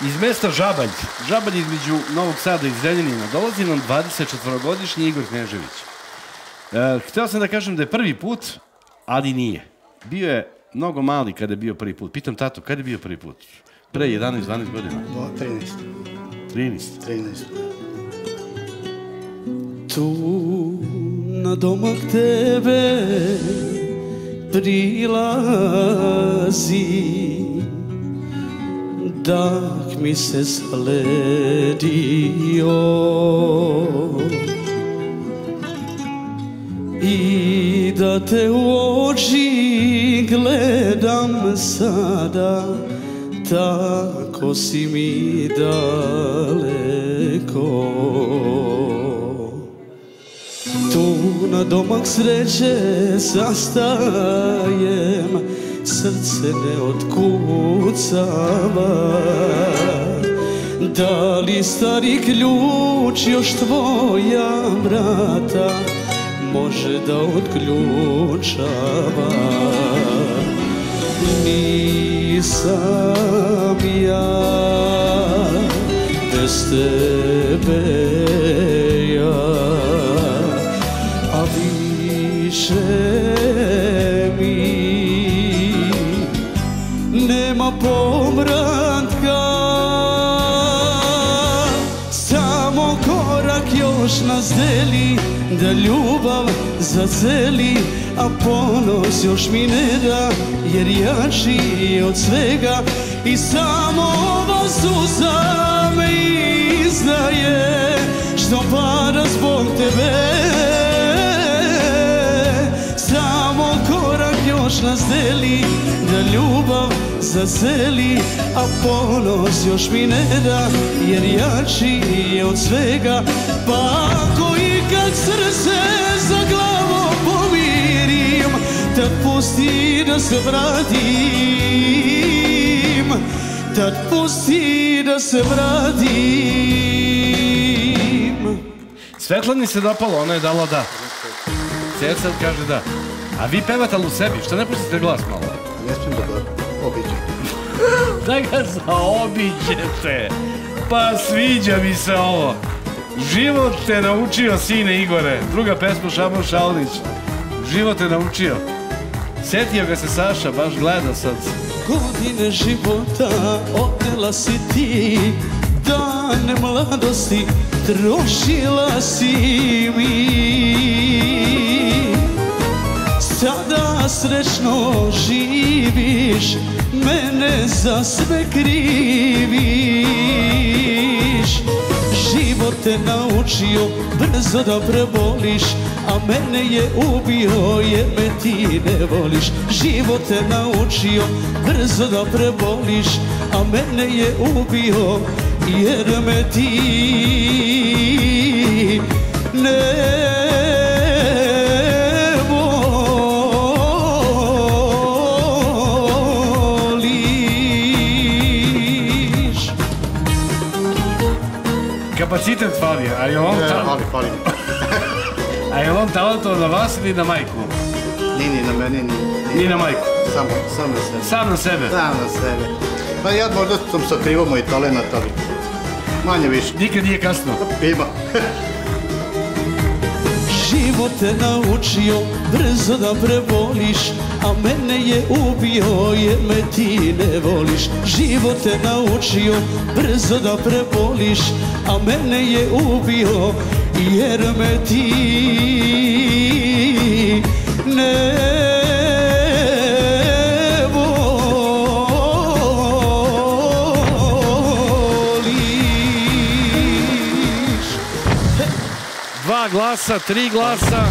iz mesta Žabalj. Žabalj između Novog Sada i Zrenjanina. Dolazi nam 24-godišnji Igor Knežević. Hteo sam da kažem da je prvi put, ali nije. Bio je mnogo mali kada je bio prvi put. Pitam tatu, kada je bio prvi put? Pre 11-12 godina? 13. Tu na domak tebe prilazi, dak mi se zaledio i da te u oči gledam sada, tako si mi daleko. Tu na domak sreće zastajem, srce ne otkucava. Da li stari ključ još tvoja vrata može da otključava? Nisam ja bez tebe ja, a više mi nema povratka. Samo korak još nas deli, da ljubav zaceli, a ponos još mi ne da, jer jači je od svega. I samo ova suza me izdaje, što pada zbog tebe. Samo korak još nas deli, da ljubav zaceli, a ponos još mi ne da, jer jači je od svega. Pa ako i kad srce za glavom pomirim, tad pusti da se vratim, tad pusti da se vratim. Svetlani se dopalo, ona je dala da. Cecel kaže da. A vi pevate ali u sebi, šta ne pustite glas malo? Ne smijem da ga obiđem. Da ga zaobiđete. Pa sviđa mi se ovo. Život te naučio, sine Igore. Druga pesma Šamon Šalnić. Život te naučio. Setio ga se Saša, baš gleda sad. Godine života odnela si ti, dane mladosti trošila si mi. Sada srećno živiš, mene za sve kriviš. Život te naučio brzo da preboliš, a mene je ubio jer me ti ne voliš. Život te naučio brzo da preboliš, a mene je ubio jer me ti ne kapacitet fali, a je on Fali. A je on talentovan na vas ili na majku? Ni na meni, ni na majku? Samo na sebe. Sam na sebe? Sam na sebe. Pa ja možda sam sakrivao moj talent, ali manje više. Nikad nije kasno? Ima. Život te naučio brzo da preboliš, a mene je ubio jer me ti ne voliš. Život te naučio brzo da preboliš, a mene je ubio jer me ti ne voliš. 2 glasa, 3 glasa,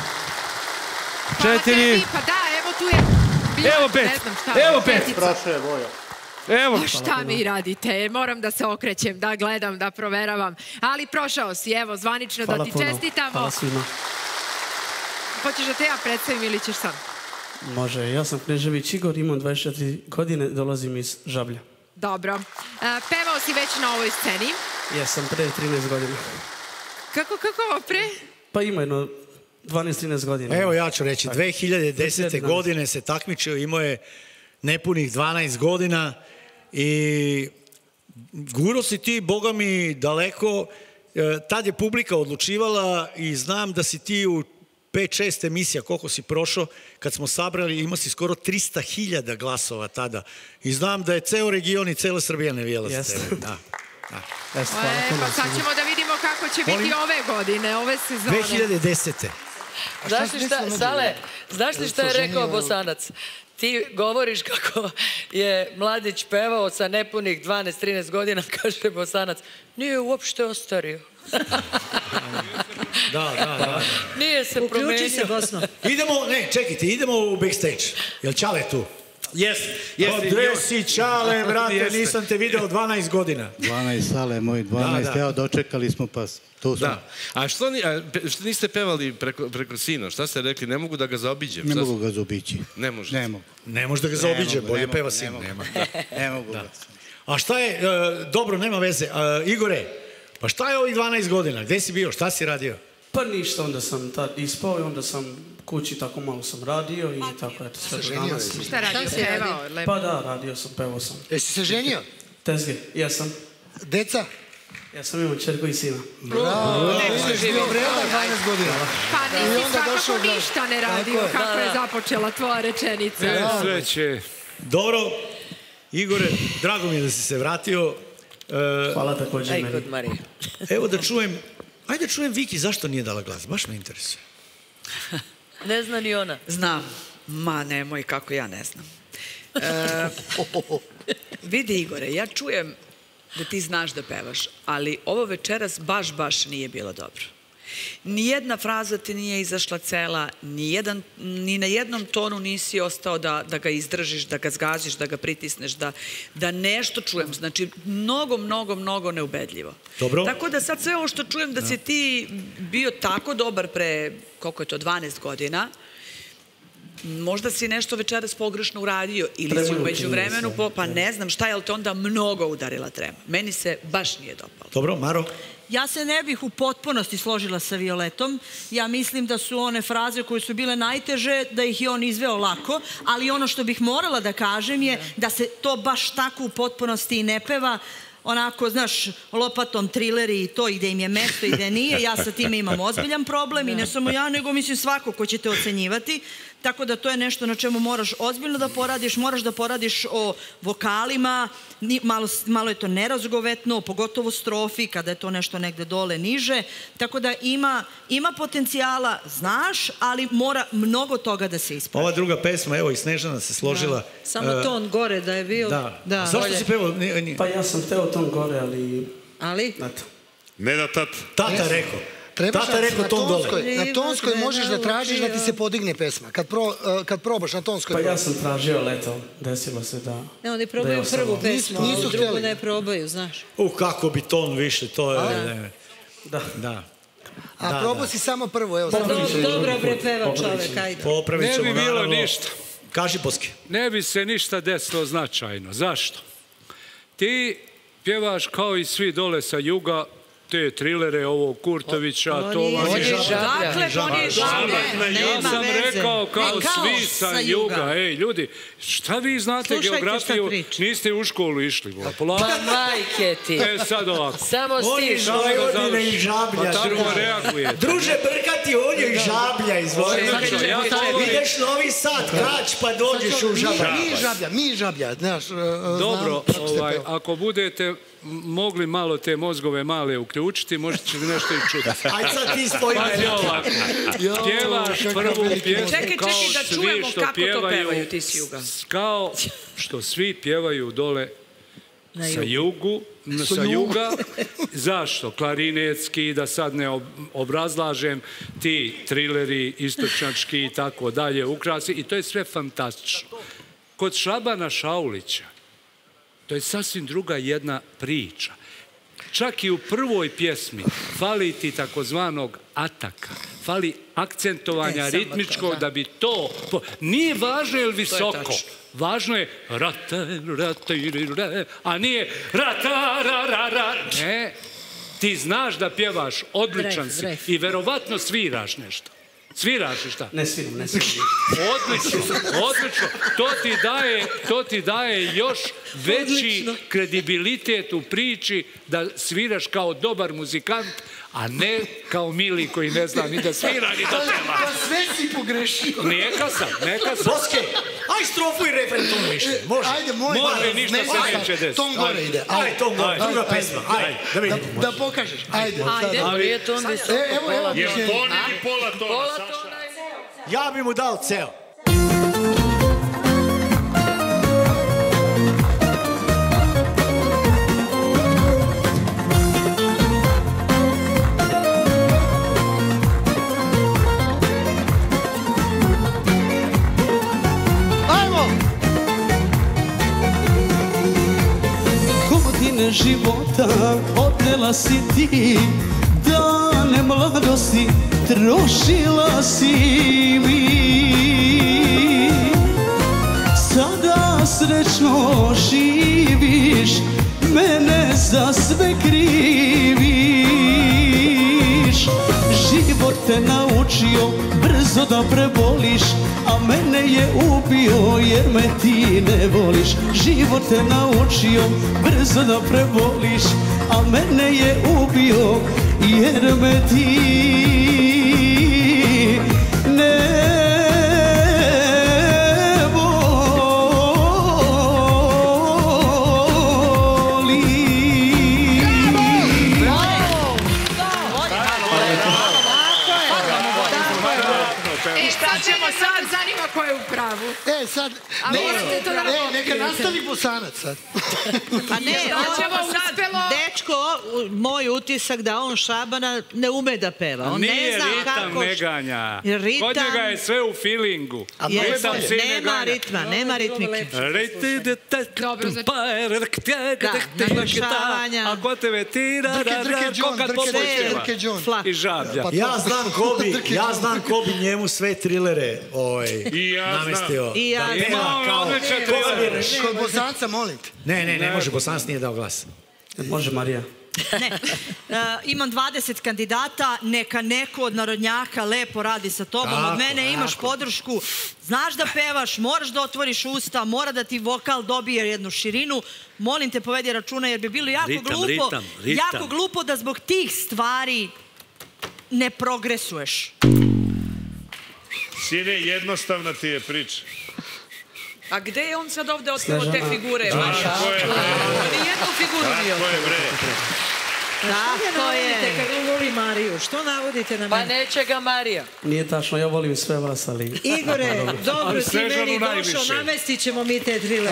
4. Pa da, evo tu je. Evo 5. Evo 5. Strašno je Voja. Evo. Šta mi radite? Moram da se okrećem, da gledam, da proveravam. Ali prošao si, evo, zvanično da ti čestitamo. Hvala svima. Hoćeš da te ja predstavim ili ćeš sam? Može, ja sam Knežević Igor, imam 24 godine, dolazim iz Žablja. Dobro. Pevao si već na ovoj sceni? Jesam, pre 13 godina. Kako pre? Pa ima jedno 12-13 godina. Evo ja ću reći, 2010. godine se takmičio, imao je nepunih 12 godina i guro si ti, boga mi, daleko. Tad je publika odlučivala i znam da si ti u 5-6 emisija, koliko si prošao, kad smo sabrali, imao si skoro 300.000 glasova tada. I znam da je ceo region i cela Srbija navijela za tebe. Pa sad ćemo da vidimo kako će biti ove godine, ove sezone. 2010. Znaš li šta je rekao Bosanac? Ti govoriš kako je mladić pevao sa nepunih 12-13 godina, kaže Bosanac, nije uopšte ostario. Da. Nije se promenio. Uključi se, Bosno. Idemo u backstage. Jel Ćale tu? Jeste. Gde si, Ćale, brate, nisam te video 12 godina. 12 sale, moj 12, evo dočekali smo pa tu smo. A što niste pevali preko sina? Šta ste rekli? Ne mogu da ga zaobiđem? Ne mogu ga zaobići. Ne možete? Ne mogu. Ne može da ga zaobiđe, bolje peva sin. Ne mogu. A šta je, dobro, nema veze. Igore, pa šta je ovih 12 godina? Gde si bio? Šta si radio? Pa ništa, onda sam tad ispao i onda sam kući tako malo sam radio i tako eto sve do danas. Šta radio? Pevao? Pa da, radio sam, pevao sam. Jesi se ženio? Tezge, jesam. Deca? Ja sam imao čerku i sina. Bravo, nisi bio vredan 12 godina. Pa nisi svakako ništa ne radio kako je započela tvoja rečenica. Sreće. Dobro, Igore, drago mi je da si se vratio. Hvala također meni. Aj, kod Marije. Evo da čujem, ajde da čujem Viki zašto nije dala glas, baš me interesuje. Ne zna ni ona. Znam. Ma nemoj, kako ja ne znam. Vidi, Igore, ja čujem da ti znaš da pevaš, ali ovo večeras baš nije bilo dobro. Nijedna fraza ti nije izašla cela, ni na jednom tonu nisi ostao da ga izdržiš, da ga zgaziš, da ga pritisneš, da nešto čujem. Znači, mnogo neubedljivo. Dobro. Tako da sad sve ovo što čujem da si ti bio tako dobar pre, koliko je to, 12 godina, možda si nešto večeras pogrešno uradio ili si umeđu vremenu, pa ne znam šta, je li te onda mnogo udarila trema. Meni se baš nije dopalo. Dobro, Maro? Ja se ne bih u potpunosti složila sa Violetom. Ja mislim da su one fraze koje su bile najteže, da ih je on izveo lako, ali ono što bih morala da kažem je da se to baš tako u potpunosti i ne peva. Onako, znaš, lopatom trileri i to, i gde im je mesto i gde nije. Ja sa time imam ozbiljan problem i ne samo ja, nego mislim svako ko će te ocenjivati. Tako da to je nešto na čemu moraš ozbiljno da poradiš, moraš da poradiš o vokalima, malo je to nerazgovetno, pogotovo strofi, kada je to nešto negde dole niže. Tako da ima potencijala, znaš, ali mora mnogo toga da se ispravi. Ova druga pesma, evo i Snežana se složila. Samo ton gore da je bio. Da. Zašto si pevao? Pa ja sam hteo ton gore, ali... Ali? Ne da tata. Tata rekao. Tata rekao ton dole. Na tonskoj možeš da tražiš da ti se podigne pesma. Kad probaš na tonskoj... Pa ja sam tražio leto. Desilo se da... Ne, oni probaju prvu pesmu, a drugu ne probaju, znaš. Kako bi ton više, to je... Da. A probao si samo prvo, evo. Dobro prepeva čovek, ajde. Popravit ćemo, naravno. Ne bi bilo ništa. Kaži, Boski. Ne bi se ništa desilo značajno. Zašto? Ti pjevaš kao i svi dole sa juga, te trilere ovog Kurtovića, to vam je... Dakle, on je žablja. Ja sam rekao kao svi sa juga. Ej, ljudi, šta vi znate geografiju? Niste u školu išli. Pa majke ti. Sad ovako. Samo stiš. Vojvodina i žablja. Pa tako reagujete. Druže Brkati, on je i žablja. Ideš Novi Sad, Krač, pa dođeš u žablja. Mi žablja. Dobro, ako budete mogli malo te mozgove male uključiti, možete ćete nešto i čuti. Aj sad ti stoji mene. Pjevaš prvu pjesmu kao svi što pjevaju, kao što svi pjevaju dole sa juga. Zašto? Klarinetski, da sad ne obrazlažem, ti trileri istočnjački i tako dalje, ukrasi, i to je sve fantastično. Kod Šabana Šaulića to je sasvim druga jedna priča. Čak i u prvoj pjesmi fali ti takozvanog ataka, fali akcentovanja ritmičkog da bi to... Nije važno je li visoko, važno je a nije ne, ti znaš da pjevaš, odličan si i verovatno sviraš nešto. Sviraš i šta? Ne sviram, ne sviram. Odlično, odlično. To ti daje još veći kredibilitet u priči da sviraš kao dobar muzikant, a ne kao Mili koji ne zna ni da svira, ni da peva. Pa sve si pogrešio. Neka sam. Boske, aj strofu i refren ton više. Može. Ajde, moj. Može, ništa se neće desiti. Ton gore ide. Ajde, ton gore, druga pesma. Ajde, da vidimo. Da pokažeš. Ajde. Nije ton visoko. Evo. Je ton ili pola tona, Saša? Ja bi mu dao ceo. Godine života odnela si ti, dane mladosti trošila si mi. Sada srećno živiš, mene za sve kriviš. Život te naučio brzo da preboliš, a mene je ubio jer me ti ne voliš. Život te naučio brzo da preboliš, a mene je ubio jer me ti ne Ko je u pravu? Sad... Neka nastavi Bosanac sad. Pa ne, dečko, moj utisak da on Šabana ne ume da peva. On nije ne zna ritam kako... neganja. Kod njega je sve u feelingu. Nema ritmike. Dobro, znači... Naglašavanja. A ko tebe tira, ko kad pomoćeva. I žablja. Ja znam ko bi njemu sve trilere namestio. I ja znam. Kod Bosanca, molim te. Ne može, Bosanac nije dao glas. Može, Marija. Ne, imam 20 kandidata, neka neko od narodnjaka lepo radi sa tobom, od mene imaš podršku, znaš da pevaš, moraš da otvoriš usta, mora da ti vokal dobije jednu širinu, molim te povedi računa jer bi bilo jako glupo da zbog tih stvari ne progresuješ. Sine, jednostavna ti je priča. A gde je on sad ovde otkrivo te figure, Marija? Nijednu figuru nije otkrivo. Tako je. Kad voli Mariju, što navodite na mene? Pa neće ga Marija. Nije tačno, ja volim sve vas, ali... Igore, dobro ti meni došao, namestit ćemo mi te trilere.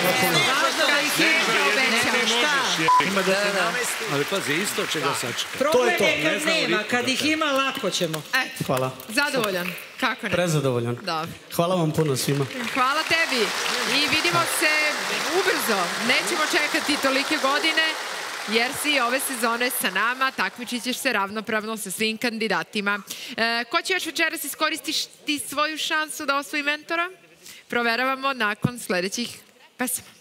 Ali pazi, isto će ga sačekati. Problem je kad nema, kad ih ima, lako ćemo. Hvala. Zadovoljan? Kako ne? Prezadovoljan. Dobro. Hvala vam puno svima. Hvala tebi. I vidimo se ubrzo. Nećemo čekati tolike godine, jer si ove sezone sa nama, takmičit ćeš se ravnopravno sa svim kandidatima. Ko će još večeras iskoristiti svoju šansu da osvoji mentora? Proveravamo nakon sledećih pesama.